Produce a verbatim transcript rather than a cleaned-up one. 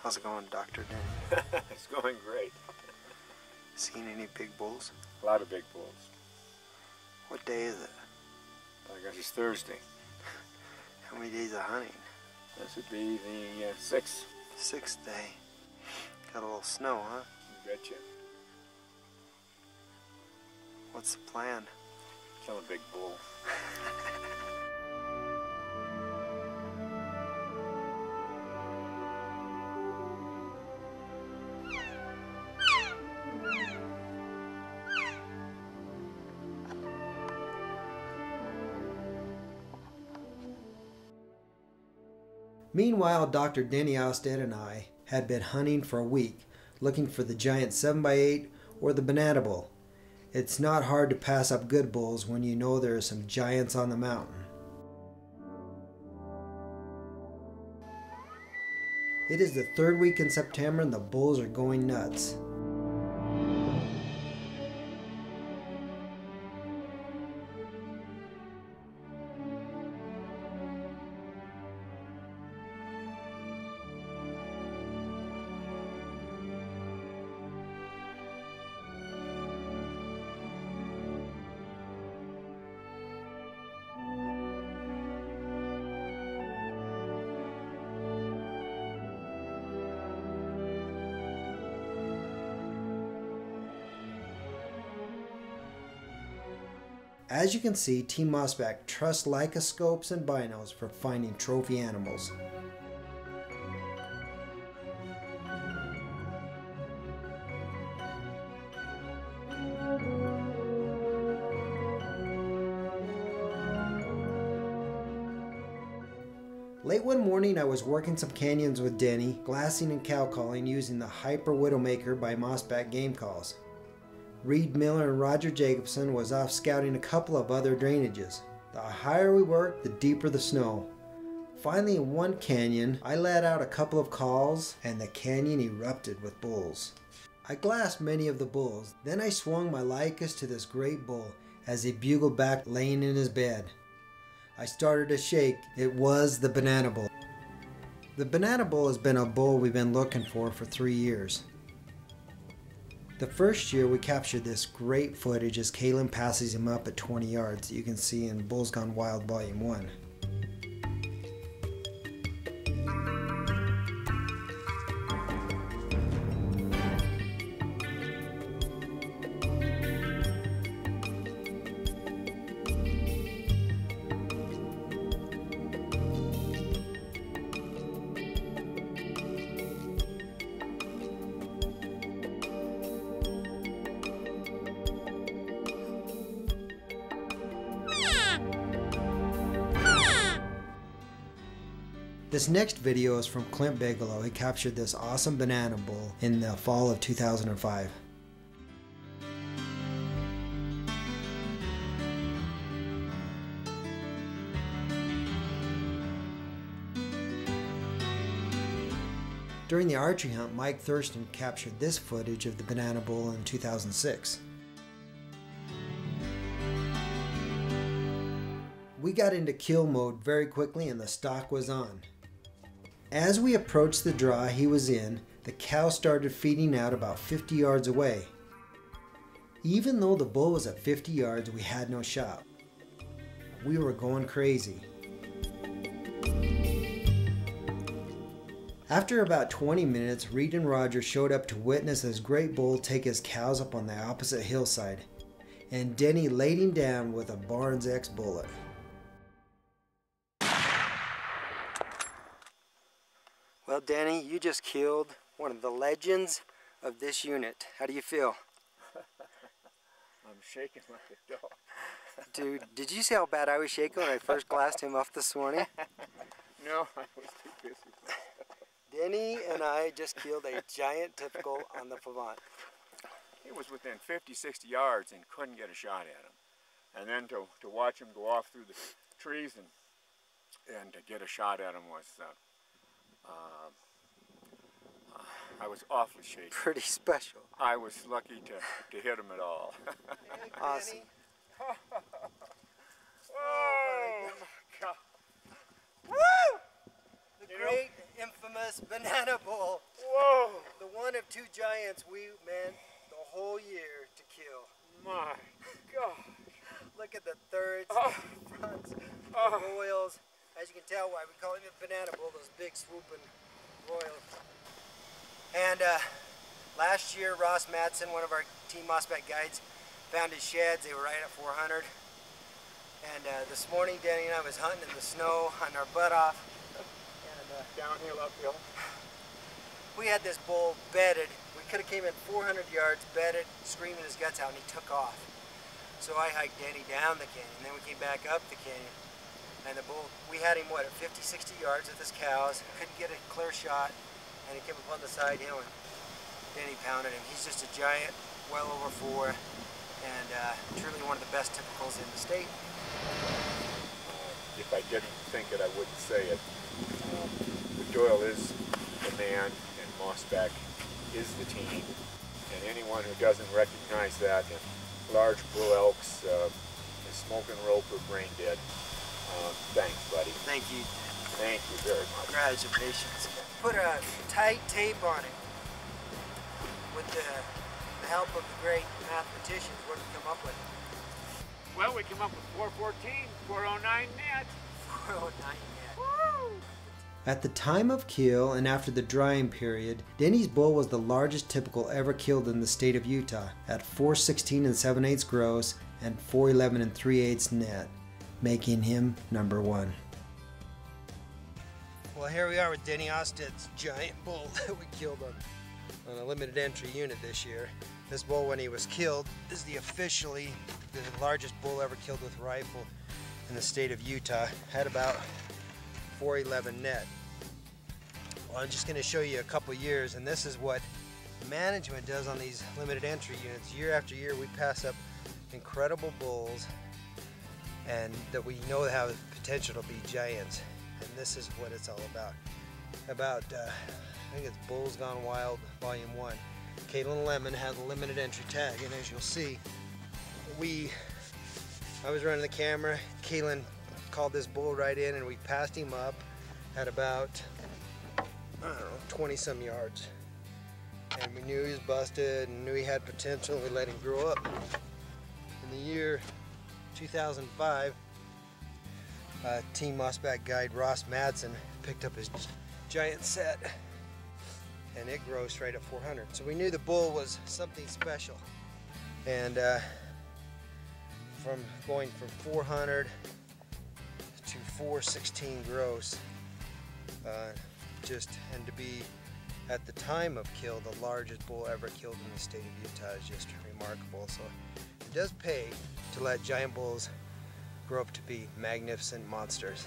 How's it going, Doctor Denny? It's going great. Seen any big bulls? A lot of big bulls. What day is it? I guess it's Thursday. How many days of hunting? This would be the uh, sixth. Sixth day. Got a little snow, huh? You betcha. What's the plan? Kill a big bull. Meanwhile, Doctor Denny Austad and I had been hunting for a week, looking for the giant seven by eight or the banana bull. It's not hard to pass up good bulls when you know there are some giants on the mountain. It is the third week in September and the bulls are going nuts. As you can see, Team MossBack trusts Leica scopes and binos for finding trophy animals. Late one morning I was working some canyons with Denny, glassing and cow calling using the Hyper Widowmaker by MossBack Game Calls. Reed Miller and Roger Jacobson was off scouting a couple of other drainages. The higher we worked, the deeper the snow. Finally, in one canyon, I let out a couple of calls and the canyon erupted with bulls. I glassed many of the bulls, then I swung my Leicas to this great bull as he bugled back laying in his bed. I started to shake. It was the banana bull. The banana bull has been a bull we've been looking for for three years. The first year we captured this great footage as Kalen passes him up at twenty yards that you can see in Bulls Gone Wild Volume one. This next video is from Clint Bigelow. He captured this awesome banana bull in the fall of two thousand five. During the archery hunt, Mike Thurston captured this footage of the banana bull in two thousand six. We got into kill mode very quickly and the stock was on. As we approached the draw he was in, the cow started feeding out about fifty yards away. Even though the bull was at fifty yards, we had no shot. We were going crazy. After about twenty minutes, Reed and Roger showed up to witness this great bull take his cows up on the opposite hillside, and Denny laid him down with a Barnes X bullet. Well, Denny, you just killed one of the legends of this unit. How do you feel? I'm shaking like a dog. Dude, did you see how bad I was shaking when I first glassed him off this morning? No, I was too busy. Denny and I just killed a giant typical on the Pavant. He was within fifty, sixty yards and couldn't get a shot at him. And then to, to watch him go off through the trees and, and to get a shot at him was... Uh, Uh, uh, I was awfully shaky. Pretty special. I was lucky to, to hit him at all. Awesome. Oh, oh my God. Woo! The You great know, infamous banana bull. Whoa! The one of two giants we meant the whole year to kill. My God. Look at the thirds, Oh. the fronts, Oh. the royals. As you can tell why we call him a banana bull, those big swooping royals. And uh, last year, Ross Madsen, one of our Team MossBack guides, found his sheds. They were right at four hundred. And uh, this morning, Denny and I was hunting in the snow, hunting our butt off. And uh, Downhill, uphill. we had this bull bedded. We could have came in four hundred yards, bedded, screaming his guts out, and he took off. So I hiked Denny down the canyon. Then we came back up the canyon. And the bull, we had him, what, at fifty, sixty yards with his cows. Couldn't get a clear shot. And he came up on the side hill and Denny pounded him. He's just a giant, well over four. And uh, truly one of the best typicals in the state. If I didn't think it, I wouldn't say it. Um, Doyle is the man, and MossBack is the team. And anyone who doesn't recognize that, and large bull elks, uh, smoking rope or brain dead, uh, thanks, buddy. Thank you. Thank you very much. Congratulations. Put a tight tape on it. With the, the help of the great mathematicians, what did we come up with? Well, we came up with four fourteen, four oh nine net. four oh nine net. Woo! At the time of kill and after the drying period, Denny's bull was the largest typical ever killed in the state of Utah at four sixteen and seven eighths gross and four eleven and three eighths net, making him number one. Well, here we are with Denny Austad's giant bull that we killed on, on a limited entry unit this year. This bull, when he was killed, is the officially the largest bull ever killed with rifle in the state of Utah. Had about four eleven net. Well, I'm just going to show you a couple years, and this is what management does on these limited entry units. Year after year, we pass up incredible bulls, and that we know have the potential to be giants. And this is what it's all about. About, uh, I think it's Bulls Gone Wild, Volume one. Caitlin Lemon has a limited entry tag, and as you'll see, we, I was running the camera, Caitlin called this bull right in, and we passed him up at about, I don't know, twenty some yards. And we knew he was busted and knew he had potential. We let him grow up. In the year two thousand five, uh, Team MossBack guide Ross Madsen picked up his giant set, and it grossed right at four hundred. So we knew the bull was something special. And uh, from going from four hundred to four sixteen gross, uh, just, and to be at the time of kill the largest bull ever killed in the state of Utah is just remarkable. So it does pay to let giant bulls grow up to be magnificent monsters.